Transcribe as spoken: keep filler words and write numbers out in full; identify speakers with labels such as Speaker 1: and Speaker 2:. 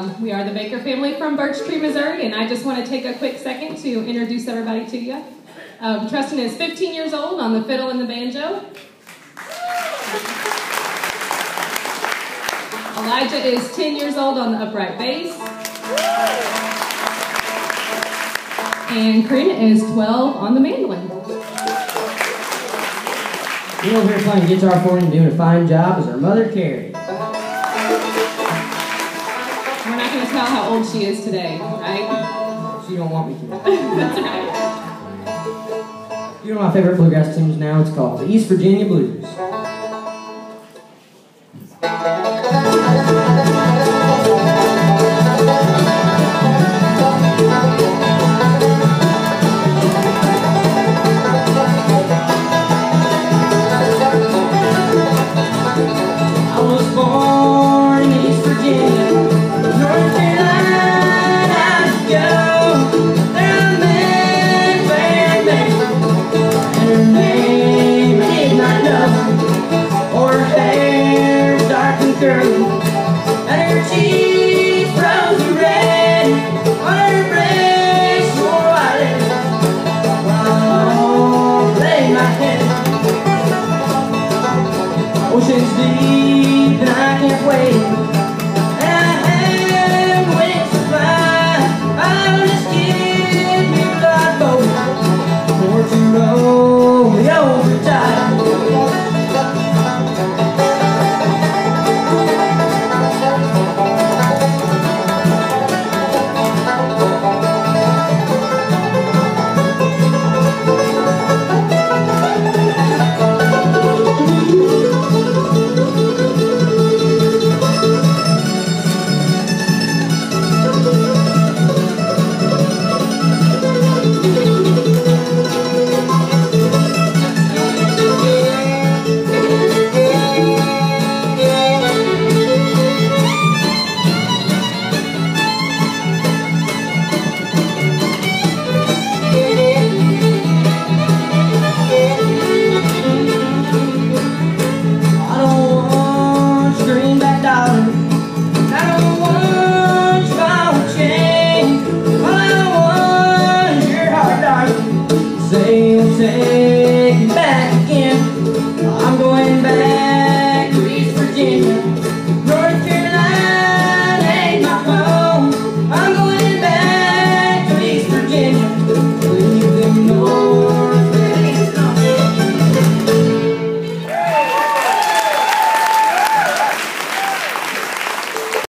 Speaker 1: Um, we are the Baker family from Birch Tree, Missouri, and I just want to take a quick second to introduce everybody to you. Um, Trustin is fifteen years old on the fiddle and the banjo. Elijah is ten years old on the upright bass. And Carina is twelve on the mandolin.
Speaker 2: Being over here playing guitar for him and doing a fine job is her mother, Carrie.
Speaker 1: We're not going to tell how old she is today, right?
Speaker 2: She don't want me to.
Speaker 1: That's right.
Speaker 2: You know my favorite bluegrass tunes now? It's called the East Virginia Blues.